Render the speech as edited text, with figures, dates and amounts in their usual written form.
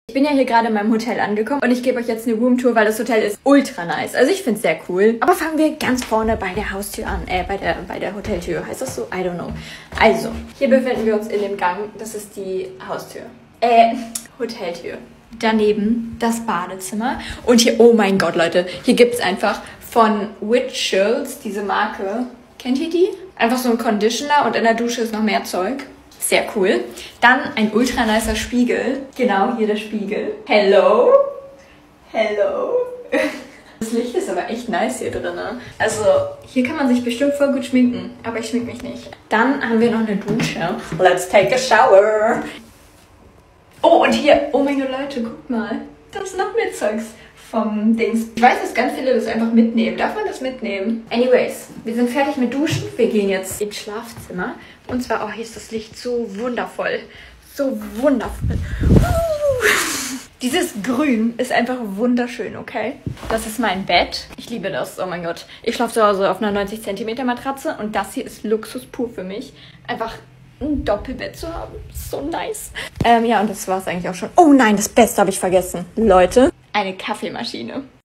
Ich bin ja hier gerade in meinem Hotel angekommen und ich gebe euch jetzt eine Roomtour, weil das Hotel ist ultra nice. Also ich finde es sehr cool. Aber fangen wir ganz vorne bei der Haustür an. Bei der Hoteltür. Heißt das so? I don't know. Also, hier befinden wir uns in dem Gang. Das ist die Haustür. Hoteltür. Daneben das Badezimmer. Und hier, oh mein Gott, Leute. Hier gibt es einfach von Witchels, diese Marke. Kennt ihr die? Einfach so ein Conditioner und in der Dusche ist noch mehr Zeug. Sehr cool. Dann ein ultra nicer Spiegel. Genau, hier der Spiegel. Hello. Hello. Das Licht ist aber echt nice hier drin. Also, hier kann man sich bestimmt voll gut schminken. Aber ich schmink mich nicht. Dann haben wir noch eine Dusche. Let's take a shower. Oh, und hier. Oh mein Gott, Leute, guckt mal. Da ist noch mehr Zeugs vom Dings. Ich weiß, dass ganz viele das einfach mitnehmen. Darf man das mitnehmen? Anyways, wir sind fertig mit Duschen. Wir gehen jetzt ins Schlafzimmer. Und zwar, oh, hier ist das Licht so wundervoll. So wundervoll. Dieses Grün ist einfach wunderschön, okay? Das ist mein Bett. Ich liebe das, oh mein Gott. Ich schlafe zu Hause auf einer 90 cm Matratze und das hier ist Luxus pur für mich. Einfach ein Doppelbett zu haben. So nice. Ja, und das war es eigentlich auch schon. Oh nein, das Beste habe ich vergessen. Leute, eine Kaffeemaschine.